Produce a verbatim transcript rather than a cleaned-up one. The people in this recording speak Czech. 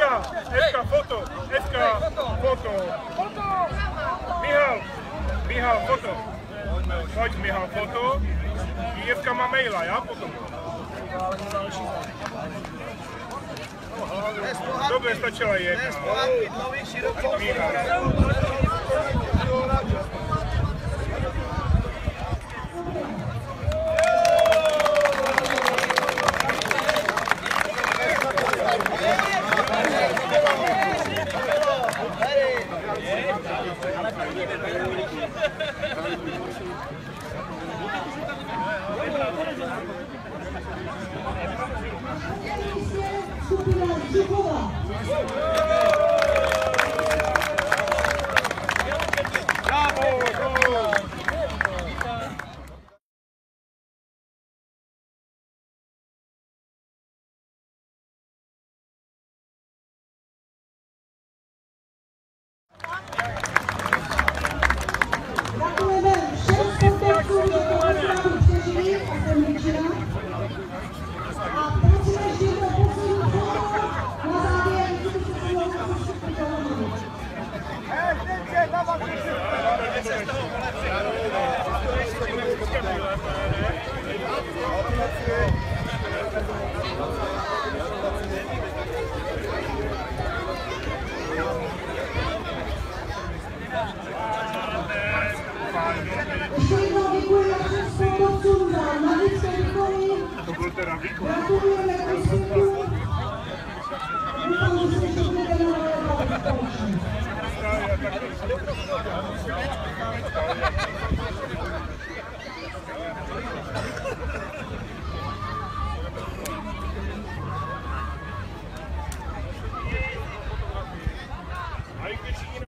Efka, Efka, foto, Efka, foto. Michal, Michal, foto. Pojď, Michal, foto. I Efka má maila, já potom. Dobře, stačila jedna. Michal. Skupina Žukova.